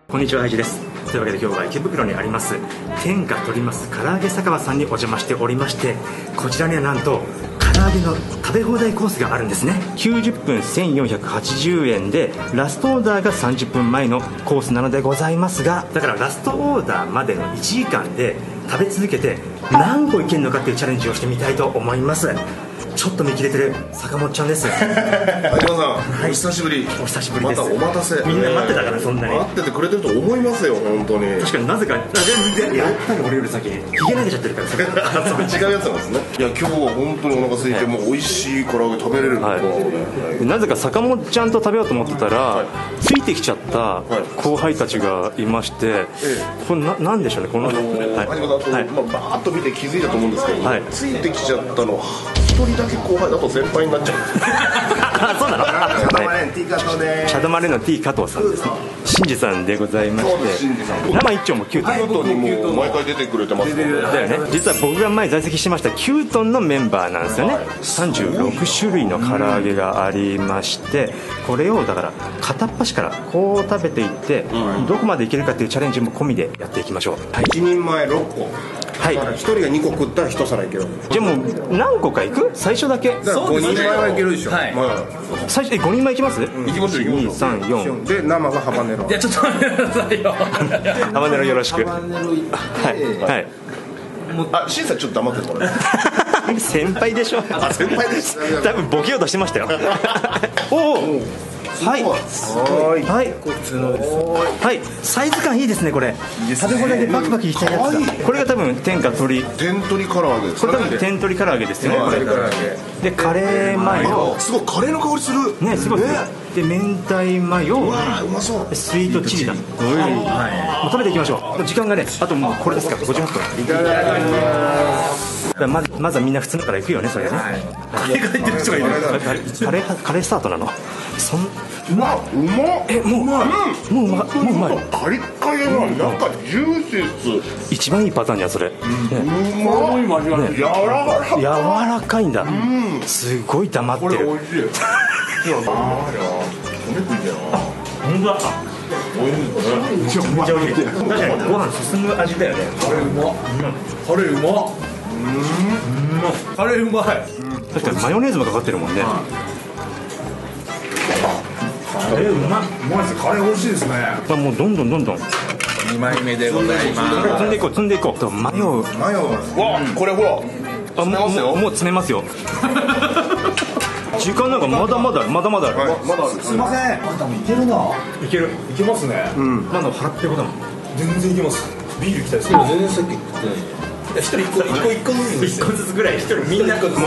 こんにちは、ハイジです。というわけで今日は池袋にあります天下取ります唐揚げ酒場さんにお邪魔しておりまして、こちらにはなんと唐揚げの食べ放題コースがあるんですね。90分1480円でラストオーダーが30分前のコースなのでございますが、だからラストオーダーまでの1時間で食べ続けて何個いけるのかっていうチャレンジをしてみたいと思います。ちょっと見切れてる坂本ちゃんです。 相島さん、はい、お久しぶり。 お久しぶりです。 またお待たせ。 みんな待ってたから、そんなに待っててくれてると思いますよ、本当に。 確かになぜか、やったら俺より先にひげ投げちゃってるから違うやつなんですね。いや、今日は本当にお腹空いて、もう美味しい唐揚げ食べれるのか、 なぜか坂本ちゃんと食べようと思ってたら、ついてきちゃった後輩たちがいまして、これなんでしょうね、この相島さん、バーッと見て気づいたと思うんですけど、ついてきちゃったのは一人だけ後輩だと先輩になっちゃう。 あ、そうなの。 シャドマレン T 加藤で。 シャドマレンの T 加藤さんですね。新次さんでございまして、生一丁も9トン。 9トンにも毎回出てくれてますね。 だよね。実は僕が前在籍してました9トンのメンバーなんですよね。36種類の唐揚げがありまして、これをだから片っ端からこう食べていって、どこまでいけるかっていうチャレンジも込みでやっていきましょう。 1人前6個。はい、1人が2個食ったら1皿いける。 じゃあもう何個かいく？最初だけ。 だから5人前はいけるでしょ。 はい。最初5人前いきます？いきますよ。 2、3、4 で生がハバネロ。 いやちょっと待ってくださいよ。 ハバネロよろしく。はいはい。 あ、審査ちょっと黙っててもらえ。 先輩でしょ。 あ、先輩です。 多分ボケようとしてましたよ。おお。はいはい、はい、サイズ感いいですね。これ食べ放題でバキバキいきたいやつだ。これが多分天下鳥唐揚げです。 これ多分天鳥唐揚げですよね。これでカレーマヨ、 すごいカレーの香りするね。すごいで明太マヨ、 うまそう。 スイートチリだ。もう食べていきましょう。時間がね、あともうこれですから58分。 いただきます。 まずはみんな普通のから行くよね、それね。 カレーが入ってる人がいる。 カレースタートなの。 うまっ。 え、もううまい。 カリッカリの中ジューシーっす。 一番いいパターンやそれ。 うまっ。柔らかいんだ。すごい黙ってる。 これ美味しい。米食いてな。 本当だ。 美味しいですね。 めちゃ美味しい。確かにご飯進む味だよね。 カレーうまっ。カレーうまっ。カレーうまい。 確かにマヨネーズもかかってるもんね。 カレーうまいです。カレー美味しいですね。 もうどんどん 2枚目でございます。 積んでいこう。マヨ。 わ、これほら。 もう詰めますよ。時間なんかまだまだある。 まだすいません。いけるな。いけますね。 まだ払ってることだもん。 全然いけます。ビールいきたいです。全然さっき食ってない。一人一個ずつぐらい。一人みんな仲間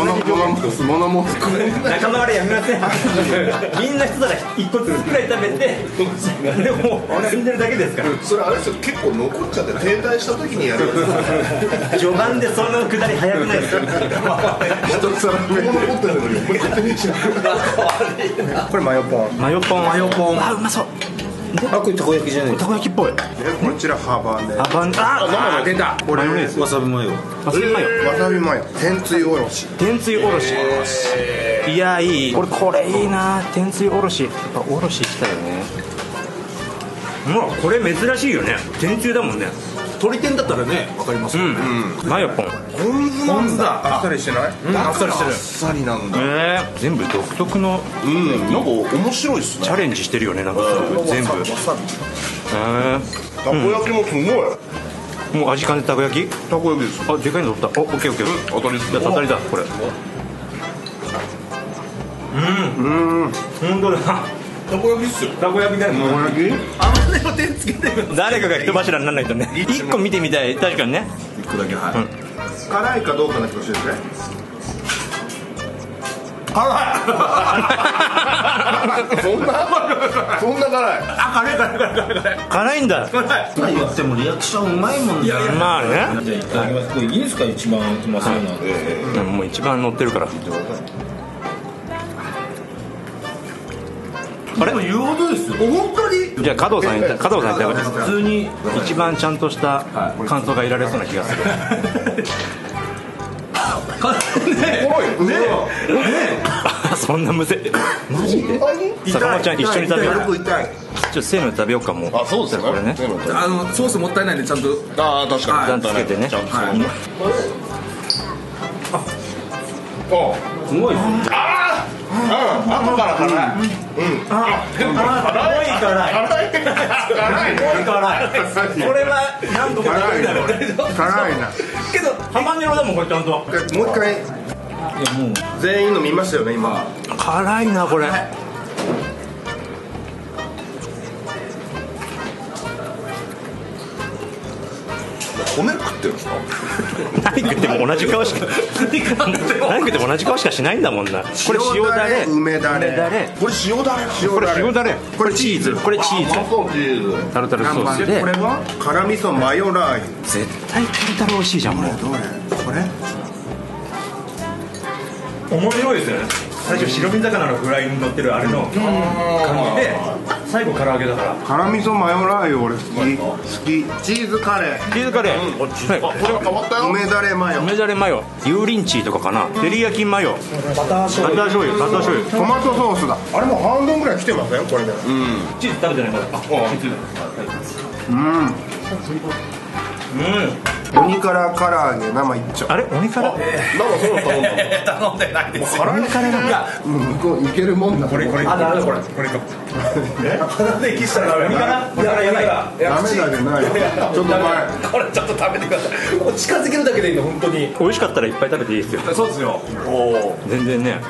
割れやめません。みんな一皿一個ずつぐらい食べて、でも死んでるだけですから。 それあれですよ、結構残っちゃって停滞した時にやる。 序盤でそのくだり早くないですか。 一皿目残ってるのにこれ勝手にしない。これマヨポン。 あ、うまそう。 あ、これたこ焼きじゃない。 たこ焼きっぽい。 こちらハバネ。 あ、出た。 これわさびマヨ。 わさびマヨ。天つゆおろし。いや、いい。これいいな。天つゆおろし。やっぱおろししたよね。これ珍しいよね。天つゆだもんね。 鶏天だったらね、わかりますよね。 マヨポン。 ポン酢だ。あっさりしてない？ あっさりしてる。 あっさりなんだ。 全部独特のなんか面白いっすね。 チャレンジしてるよね。なんか全部。 たこ焼きもすごい。 もう味感じたこ焼き？ たこ焼きです。 あ、でかいの取った。オッケー。 当たりです。 当たりだこれ。本当だ。 たこ焼きっすよ。 たこ焼きだよ。 たこ焼き？ あまねの点つけてる。 誰かが人柱にならないとね。一個見てみたい。確かにね。 一個だけ、はい。 辛いかどうかだけ教えて。辛い。そんな辛い。 あ、辛い。 辛いんだ。 何言ってもリアクションうまいもんね。 まあね。 じゃあいただきます。これいいですか、一番うまそうな。 もう一番乗ってるから。あれ？ 言うほどですよ。本当に。 じゃあ加藤さん言った。 普通に一番ちゃんとした感想が得られそうな気がする。そんなむせ。マジで？坂本ちゃん一緒に食べよう。 ちょっとせーので食べようかもう。 あ、そうですね。 これね。 ソースもったいないんでちゃんと。 ああ、確かに。 ちゃんとつけてね。 ちゃんと。 はい。 すごいですね。 後から辛い。 辛い辛い。これは何度か辛いだろう。 辛いな。 けどハバネロだもんこれちゃんと。 もう一回全員の見ましたよね今。 辛いなこれ。 米食ってるんですか？ 何食っても同じ顔しか何食っても同じ顔しかしないんだもんな。これ塩だれ、 梅だれ、 これ塩だれ。 これ塩だれ、これチーズ、これチーズ、タルタルソースで、 これは辛味噌マヨラー油。 絶対タルタル美味しいじゃん。もうどれこれ面白いですよね。最初白身魚のフライに乗ってるあれの感じで、最後唐揚げだから。 辛味噌マヨラー油俺好き。チーズカレー、 チーズカレー、 これは変わったよ。 梅だれマヨ、 梅だれマヨ、油淋鶏とかかな、照り焼きマヨ、バター醤油、 トマトソースだ。あれもう半分ぐらい来てませんこれで。 チーズ食べてないまだ。 鬼辛唐揚げ生一丁。 あれ鬼辛？ なんかそういうの頼んだの？ 頼んでないです。 鬼辛なんだ。 いけるもんだ。これあ、ダメだこれか。鼻で息したらダメ。やばい。 ダメだじゃないよ。ちょっと前。 これちょっと食べてください。もう近づけるだけでいいの本当に。 美味しかったらいっぱい食べていいですよ。 そうですよ。 全然ね。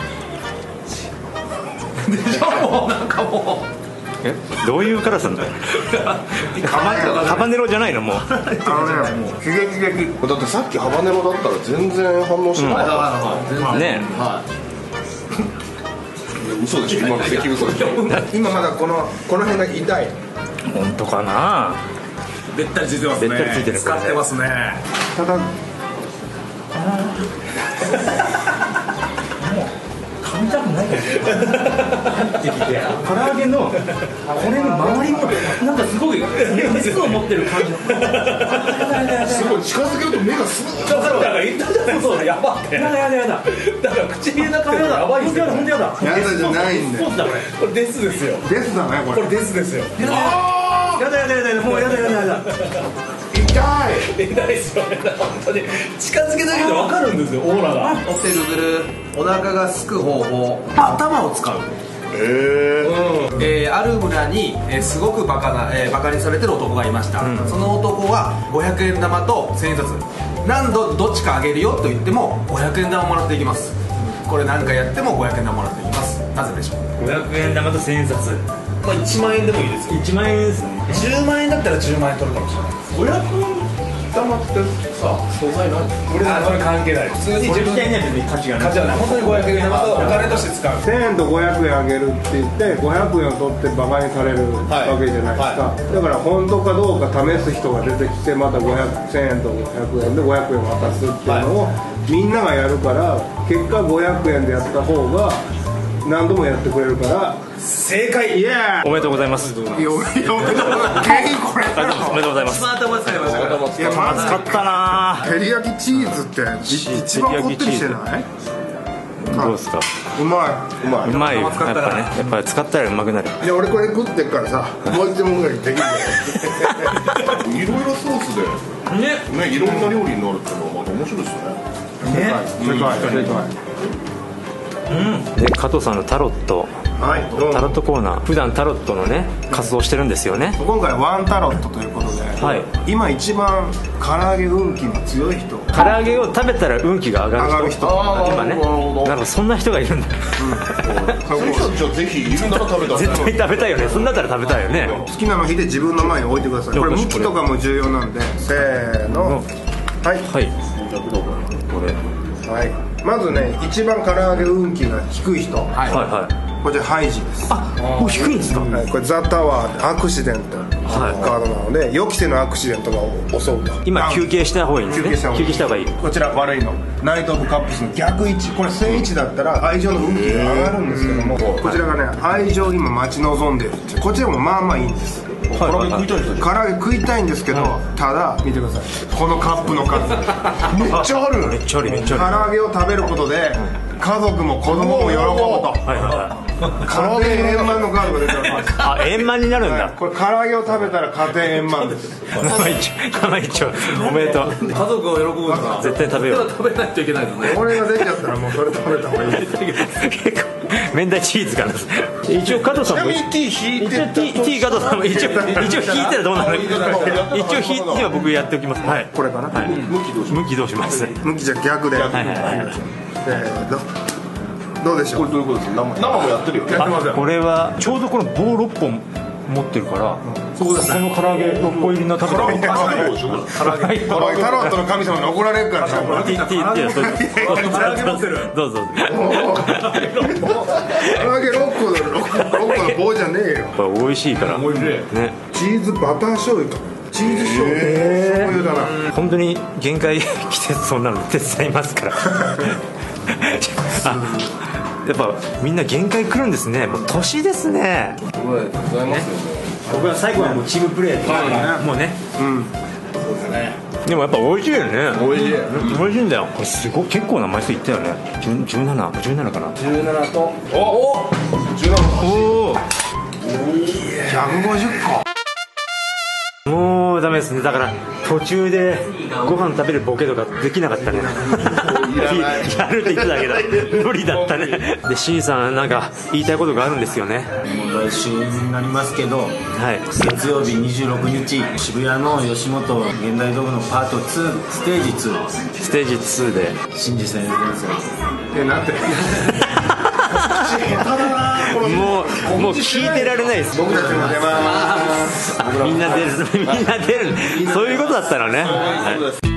でしょもうなんかもう。 どういう辛さなんだよ。ハバネロじゃないのもう。 刺激的。 だってさっきハバネロだったら全然反応しなかった。 ね。 嘘でしょ。今の咳嘘でしょ。 今まだこの辺が痛い。 本当かな。 べったりついてますね。 べったりついてる。 使ってますね。 ただ噛みたくないから唐揚げのこれの周りもなんかすごい熱を持ってる感じ。 すごい近づけると目がスーッと。 だから言ったじゃないですか。やばって。やだ。だから口入れなくてもやばいですよ。 本当やだ。 やだじゃないんだよ。 スポーツだこれ。 これデスですよ。 デスだねこれ。 これデスですよ。 やだもうやだ。 痛いですよね。本当に近づけたけど分かるんですよ。オーラが。お手ぐるお腹がすく方法、頭を使う。ある村に、すごくバカにされてる男がいました、その男は500円玉と1000円札何度どっちかあげるよと言っても500円玉もらっていきます。これ何回やっても500円玉もらっていきます。なぜでしょう。 500円玉と1000円札。 まあ1万円でもいいですよ。 1万円ですね。 10万円だったら10万円取るかもしれないです。 500円玉ってさ、素材何？ それ関係ない。普通に自分で価値が価値はない。本当に500円玉とお金として使う。 1000円と500円あげるって言って500円を取ってバカにされるわけじゃないですか、だから本当かどうか試す人が出てきてまた1000円と500円で500円渡すっていうのをみんながやるから結果500円でやった方が何度もやってくれるから正解。 イエーイ。 おめでとうございます。 おめでとうございます。原因これだろ。 おめでとうございます。 頭使いましたから。 いやまず使ったな。 照り焼きチーズって一番こってりしてない？ どうですか？ うまい。 やっぱね、やっぱり使ったらうまくなる。 いや俺これ食ってっからさもう一問ぐらいできるんだよ。 いろいろソースでね、いろんな料理になるっていうのはまた面白いですね。 世界。 で加藤さんのタロットコーナー、普段タロットのね活動してるんですよね。 今回ワンタロットということで、今一番唐揚げ運気の強い人、 唐揚げを食べたら運気が上がる人、今ね、なんかそんな人がいるんだ。 そういう人じゃぜひいるなら食べたい。 絶対食べたいよね。そんだったら食べたいよね。 好きなの日で自分の前に置いてください。これ向きとかも重要なんで、せーの、はい、まずね一番唐揚げ運気が低い人、これハイジです。 もう低いんですか？ これザ・タワーアクシデントカードなので予期せぬアクシデントが襲うと。 今休憩した方がいいんですね。休憩した方がいい。 こちら悪いのナイト・オブ・カップスの逆位置、これ正位置だったら愛情の運気が上がるんですけども、こちらがね愛情を今待ち望んでるっていう、こちらもまあまあいいんです。唐揚げ食いたいんですけど、ただ見てください、このカップの数めっちゃある。 めっちゃある。 唐揚げを食べることで家族も子供も喜ぶと、 はいはい家庭円満のカードが出てます。 あ、円満になるんだ。 これ唐揚げを食べたら家庭円満です。 生一丁おめでとう。 家族を喜ぶのは絶対食べよう。 食べないといけないのね。 これが出ちゃったらもうそれ食べた方がいい。 結構明太チーズからです。一応加藤さんもちなみに T 引いてたと T 加藤さんも一応引いたらどうなる。一応引いては僕やっておきます。はい。 これかな、 はい、向きどうします。 向きじゃ逆で、どうでしょう。 これどういうことですか。生もやってるよね。 これはちょうどこの棒6本持ってるから、そうですね、この唐揚げ6個入りの食べたタロットの神様に怒られるからさ。 どうぞ唐揚げ6個の棒じゃねえよ。 やっぱ美味しいからね。 チーズバター醤油か。チーズ醤油だな。 本当に限界来てそうなので手伝いますからやっぱみんな限界来るんですね。もう年ですね。僕は最後はもうチームプレーで、もうね、でもやっぱ美味しいよね。美味しいんだよ。これすごい結構な枚数いったよね。17かな。 17とおお 150個。 もうダメですね。だから途中でご飯食べるボケとかできなかったねやるって言ってたけど無理だったね。で C さんなんか言いたいことがあるんですよね。 もう来週になりますけど、 はい、 月曜日26日渋谷の吉本現代道具のパート2ステージ2 ステージ2で新次戦前線なんてもう聞いてられないです。 僕たちも出ます。 みんな出るそういうことだったらね、はい。